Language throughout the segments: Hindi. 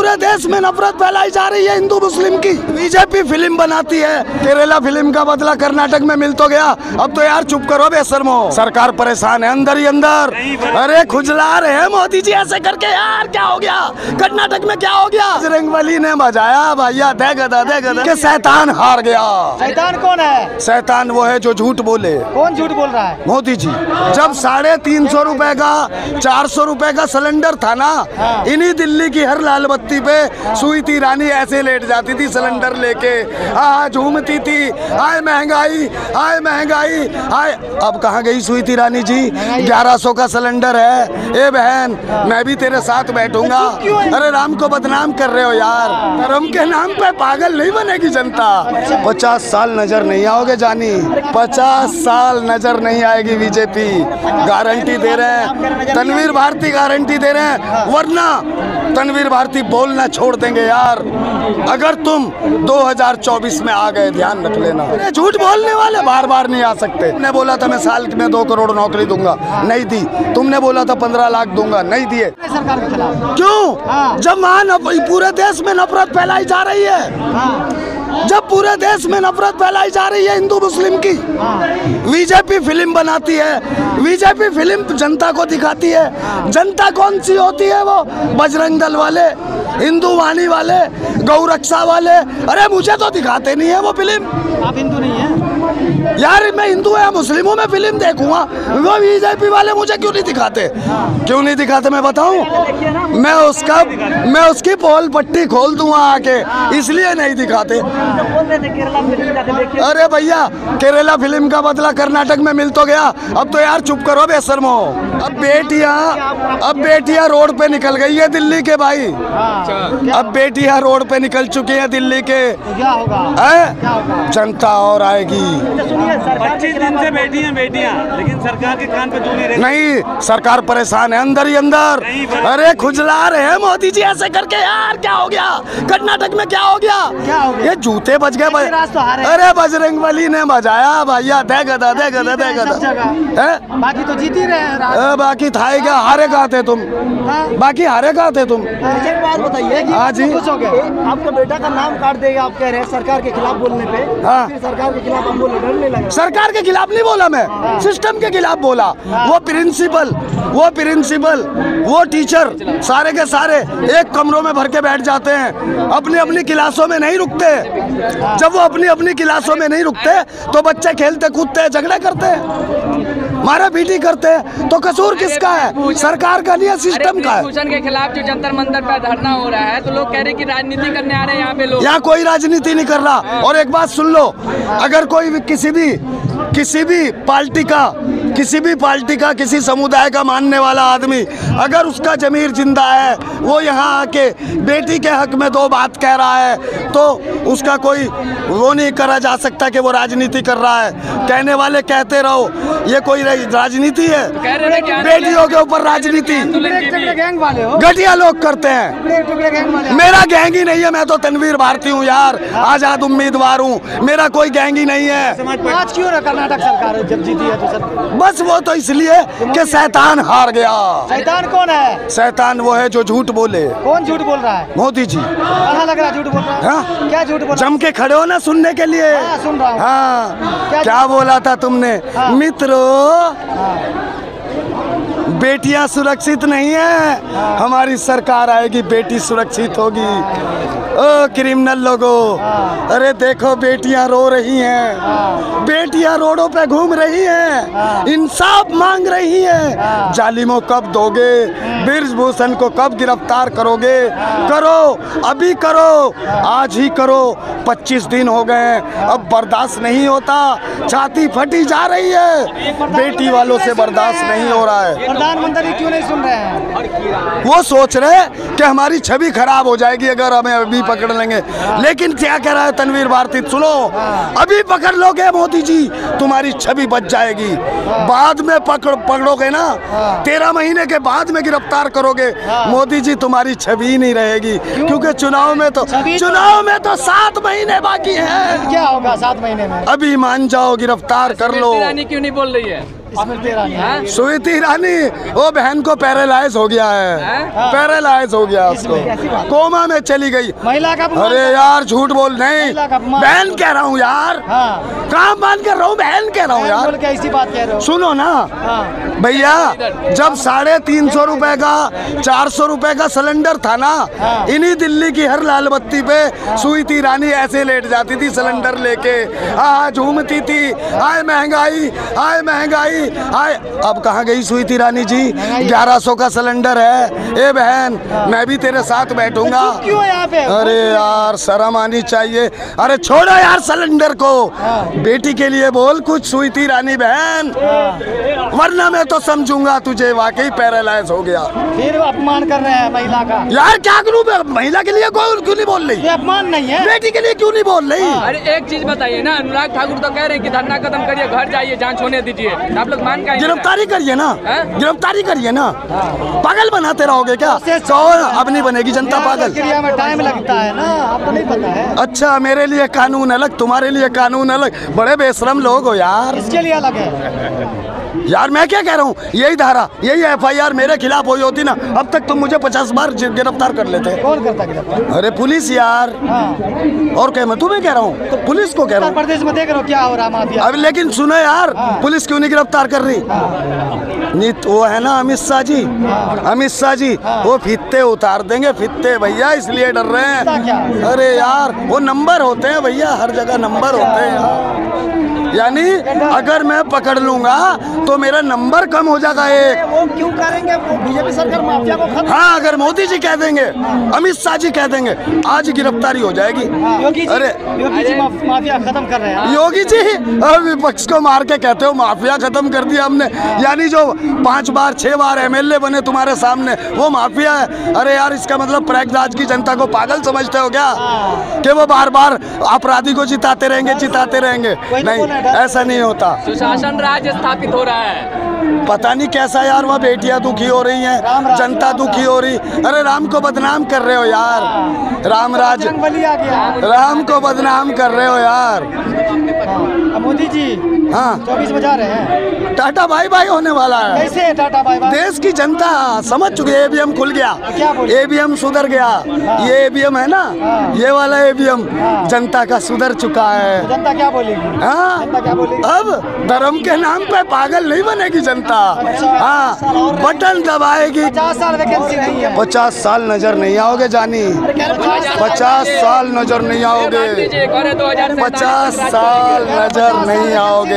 पूरे देश में नफरत फैलाई जा रही है हिंदू मुस्लिम की। बीजेपी फिल्म बनाती है, केरला फिल्म का बदला कर्नाटक में मिल तो गया, अब तो यार चुप करो बेशर्मो। सरकार परेशान है अंदर ही अंदर। अरे खुजला रहे हैं मोदी जी ऐसे करके, यार क्या हो गया कर्नाटक में, क्या हो गया? बजरंगबली ने बजाया भैया दे गदा के शैतान हार गया। शैतान कौन है? शैतान वो है जो झूठ बोले। कौन झूठ बोल रहा है? मोदी जी। जब 350 रुपए का 400 रुपए का सिलेंडर था ना, इन्हीं दिल्ली की हर लाल बत्ती पे स्मृति ईरानी ऐसे लेट जाती थी सिलेंडर लेके, हाँ झूमती थी, हाय महंगाई हाय महंगाई हाय। अब कहाँ गई स्मृति ईरानी जी? 1100 का सिलेंडर है। ए बहन मैं भी तेरे साथ बैठूंगा। अरे राम को बदनाम कर रहे हो यार, धर्म के नाम पे पागल नहीं बनेगी जनता। 50 साल नजर नहीं आओगे जानी, 50 साल नजर नहीं आएगी बीजेपी, गारंटी दे रहे हैं। तनवीर भारती गारंटी दे रहे हैं, वरना तनवीर भारती बोलना छोड़ देंगे यार अगर तुम 2024 में आ गए। ध्यान रख लेना, झूठ बोलने वाले बार बार नहीं आ सकते। तुमने बोला था मैं साल में 2 करोड़ नौकरी दूंगा, नहीं दी। तुमने बोला था 15 लाख दूंगा, नहीं दिए। सरकार के खिलाफ क्यों? जब वहाँ पूरे देश में नफरत फैलाई जा रही है, जब पूरे देश में नफरत फैलाई जा रही है हिंदू मुस्लिम की, बीजेपी फिल्म बनाती है, बीजेपी फिल्म जनता को दिखाती है। जनता कौन सी होती है? वो बजरंग दल वाले, हिंदू वाणी वाले, गौरक्षा वाले। अरे मुझे तो दिखाते नहीं है वो फिल्म। आप हिंदू नहीं है यार, मैं हिंदू या मुस्लिमों में फिल्म देखूंगा, वो बीजेपी वाले मुझे क्यों नहीं दिखाते? क्यों नहीं दिखाते मैं बताऊं? मैं उसकी पोल पट्टी खोल दूंगा आके, इसलिए नहीं दिखाते। अरे भैया केरला फिल्म का बदला कर्नाटक में मिल तो गया, अब तो यार चुप करो बेशर्मो। अब बेटियां रोड पे निकल गई है दिल्ली के भाई, अब बेटियां रोड पे निकल चुकी हैं दिल्ली के। क्या होगा? जनता और आएगी। 25 दिन से बेटियां, लेकिन सरकार के कान पे जू नहीं रही। नहीं, सरकार परेशान है अंदर ही अंदर। अरे खुजला रहे हैं मोदी जी ऐसे करके, यार क्या हो गया कर्नाटक में, क्या हो गया? ये जूते बज गए। अरे बजरंगबली ने बजाया भैया दे गदा बाकी तो जीत ही रहे हैं। बाकी था क्या? हारे कहाँ थे तुम? बाकी हारे कहाँ थे तुम? एक बात बताइए कि हाँ जी, खुश हो गए, आपका बेटा का नाम काट देगा आप कह रहे हैं सरकार के खिलाफ बोलने पे। हाँ। फिर सरकार के खिलाफ हम बोले डर नहीं लगा? सरकार के खिलाफ नहीं बोला मैं, सिस्टम के खिलाफ बोला। वो प्रिंसिपल, वो टीचर सारे के सारे एक कमरों में भर के बैठ जाते हैं, अपनी अपनी क्लासों में नहीं रुकते। जब वो अपनी अपनी क्लासों में नहीं रुकते तो बच्चे खेलते कूदते हैं, झगड़े करते हैं, मारा पीटी करते हैं। तो कसूर किसका है? सरकार का नहीं है, सिस्टम का है। भूषण के खिलाफ जो जंतर मंतर पर धरना हो रहा है, तो लोग कह रहे हैं कि राजनीति करने आ रहे हैं यहाँ पे लोग। यहाँ कोई राजनीति नहीं कर रहा। और एक बात सुन लो, अगर कोई किसी भी पार्टी का किसी समुदाय का मानने वाला आदमी, अगर उसका जमीर जिंदा है, वो यहाँ आके बेटी के हक में 2 बात कह रहा है, तो उसका कोई वो नहीं करा जा सकता कि वो राजनीति कर रहा है। कहने वाले कहते रहो, ये कोई राजनीति है? बेटियों के ऊपर राजनीति घटिया लोग करते हैं। मेरा गैंग ही नहीं है, मैं तो तनवीर भारती हूँ यार, आजाद उम्मीदवार हूँ, मेरा कोई गैंग ही नहीं है। आज क्यों ना कर्नाटक सरकार जब जीती है तो सर? बस वो तो इसलिए कि शैतान हार गया। शैतान कौन है? शैतान वो है जो झूठ बोले। कौन झूठ बोल रहा है? मोदी जी। कहाँ लग रहा है झूठ बोल रहा है? हाँ? क्या झूठ बोल? जम के खड़े हो ना सुनने के लिए। हाँ, सुन रहा हूँ। हाँ, क्या बोला था तुमने? हाँ। मित्रों, बेटियां सुरक्षित नहीं है, हमारी सरकार आएगी बेटी सुरक्षित होगी। ओ क्रिमिनल लोगों, अरे देखो बेटियां रो रही हैं, बेटियां रोडों पे घूम रही हैं, इंसाफ मांग रही हैं। जालिमों कब दोगे? ब्रिजभूषण को कब गिरफ्तार करोगे? करो, अभी करो, आज ही करो। 25 दिन हो गए, अब बर्दाश्त नहीं होता, छाती फटी जा रही है, बेटी वालों से बर्दाश्त नहीं हो रहा है। प्रधानमंत्री क्यों नहीं सुन रहे हैं? वो सोच रहे कि हमारी छवि खराब हो जाएगी अगर हमें अभी पकड़ लेंगे, लेकिन क्या कह रहा है तनवीर भारती? सुनो, अभी पकड़ लोगे मोदी जी, तुम्हारी छवि बच जाएगी। बाद में पकड़ोगे ना, 13 महीने के बाद में गिरफ्तार करोगे, मोदी जी तुम्हारी छवि नहीं रहेगी, क्योंकि चुनाव में तो 7 महीने बाकी है। क्या होगा 7 महीने में? अभी मान जाओ, गिरफ्तार कर लो। ईरानी क्यों नहीं बोल रही है? स्मृति ईरानी हाँ? स्मृति ईरानी वो बहन को पैरालाइज हो गया है, हाँ? पैरालाइज हो गया उसको, कैसी बात? कोमा में चली गई। महिला का अपमान अरे यार झूठ बोल नहीं, महिला का अपमान। बहन कह रहा हूँ यार, हाँ काम मान कर रहा हूँ, बहन कह रहा हूँ यार। बोल के ऐसी बात कह रहे हो। सुनो ना हाँ भैया, जब 350 रुपए का 400 रुपए का सिलेंडर था ना, हाँ। इन्हीं दिल्ली की हर लाल बत्ती पे स्मृति ईरानी ऐसे लेट जाती थी सिलेंडर लेके, हाँ झूमती थी, आए महंगाई, आए महंगाई, आए। अब कहाँ गई स्मृति ईरानी जी? 1100 का सिलेंडर है। ए बहन, मैं भी तेरे साथ बैठूंगा। चुप क्यों है यहाँ पे? अरे यार शर्म आनी चाहिए। अरे छोड़ो यार सिलेंडर को, बेटी के लिए बोल कुछ स्मृति ईरानी बहन, वरना मैं तो समझूंगा तुझे वाकई पैरालाइज हो गया। फिर अपमान कर रहे हैं महिला का। यार क्या करूं मैं, महिला के लिए क्यों नहीं बोल रही, ये अपमान नहीं है। बेटी के लिए क्यों नहीं बोल रही? अरे एक चीज बताइए ना, अनुराग ठाकुर तो कह रहे हैं कि धरना खत्म करिए, घर जाइए, जांच होने दीजिए, आप लोग मान का गिरफ्तारी करिए ना, हाँ? गिरफ्तारी करिए ना। पागल बनाते रहोगे क्या? कौन? अब नहीं बनेगी जनता पागल। प्रक्रिया में टाइम लगता है ना, आपको नहीं पता है। अच्छा मेरे लिए कानून अलग, तुम्हारे लिए कानून अलग, बड़े बेशरम लोग हो यार। इसके लिए अलग है। यार मैं क्या कह रहा हूँ, यही धारा, यही FIR मेरे खिलाफ हुई होती ना, अब तक तुम मुझे 50 बार गिरफ्तार कर लेते। कौन करता गिरफ्तार? अरे पुलिस यार। हाँ। और क्या मैं तुम्हें कह रहा हूँ, तो पुलिस को कह रहा उत्तर हूँ। प्रदेश में देख रहे हो क्या हो रहा माफिया। अब लेकिन सुनो यार, पुलिस क्यों नहीं गिरफ्तार कर रही? नीत वो है ना अमित शाह जी, अमित शाह जी वो फित्ते उतार देंगे, फित्ते भैया, इसलिए डर रहे हैं। अरे यार वो नंबर होते हैं भैया, हर जगह नंबर होते हैं यार। यानी अगर मैं पकड़ लूंगा तो मेरा नंबर कम हो जाएगा एक। वो क्यों करेंगे? वो बीजेपी सरकार माफिया को खत्म। हाँ अगर मोदी जी कह देंगे, अमित शाह जी कह देंगे, आज गिरफ्तारी हो जाएगी। योगी जी, अरे योगी जी माफिया खत्म कर रहे हैं। योगी जी विपक्ष को मार के कहते हो माफिया खत्म कर दिया हमने, यानी जो 5 बार 6 बार MLA बने तुम्हारे सामने वो माफिया है। अरे यार इसका मतलब प्रयागराज की जनता को पागल समझते हो क्या, कि वो बार बार अपराधी को जिताते रहेंगे, जिताते रहेंगे? नहीं, ऐसा नहीं होता। सुशासन राज स्थापित हो रहा है। पता नहीं कैसा यार, वहाँ बेटियां दुखी हो रही हैं, जनता दुखी हो रही। अरे राम को बदनाम कर रहे हो यार, राम राज, बली आ गया। राम को बदनाम कर रहे हो यार। मोदी जी हाँ 24 बजा रहे हैं, टाटा बाई बाई होने वाला है। कैसे है टाटा बाई बाई? देश की जनता समझ चुकी है, ABM खुल गया, क्या बोले? ABM सुधर गया। ये ABM है ना, ये वाला ABM जनता का सुधर चुका है। जनता क्या बोलेगी? हाँ जनता क्या बोलेगी? अब धर्म के नाम पे पागल नहीं बनेगी जनता। हाँ बटन दबाएगी। 50 साल वैकेंसी नहीं है। 50 साल नजर नहीं आओगे जानी, 50 साल नजर नहीं आओगे, 50 साल नजर नहीं आओगे,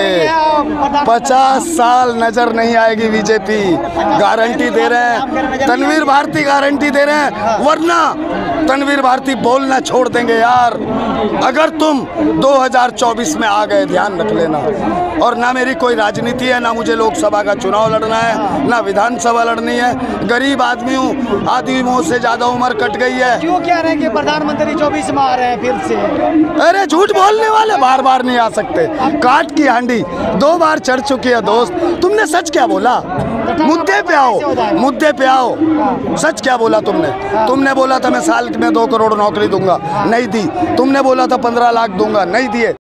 50 साल नजर नहीं आएगी बीजेपी। गारंटी दे रहे हैं, तनवीर भारती गारंटी दे रहे हैं, वरना तनवीर भारती बोलना छोड़ देंगे यार। अगर तुम 2024 में आ गए, ध्यान रख लेना। और ना मेरी कोई राजनीति है, ना मुझे लोकसभा का चुनाव लड़ना है, ना विधानसभा लड़नी है। गरीब आदमी हूँ, आधी मुँह से ज्यादा उम्र कट गई है। क्यों कह रहे हैं कि प्रधानमंत्री 24 में आ रहे हैं फिर से? अरे झूठ बोलने वाले बार बार नहीं आ सकते। काट की हांडी 2 बार चढ़ चुकी है दोस्त। तुमने सच क्या बोला? मुद्दे पे आओ, मुद्दे पे आओ। सच क्या बोला तुमने? तुमने बोला था मैं साल में 2 करोड़ नौकरी दूंगा, नहीं दी। तुमने बोला था 15 लाख दूंगा, नहीं दिए।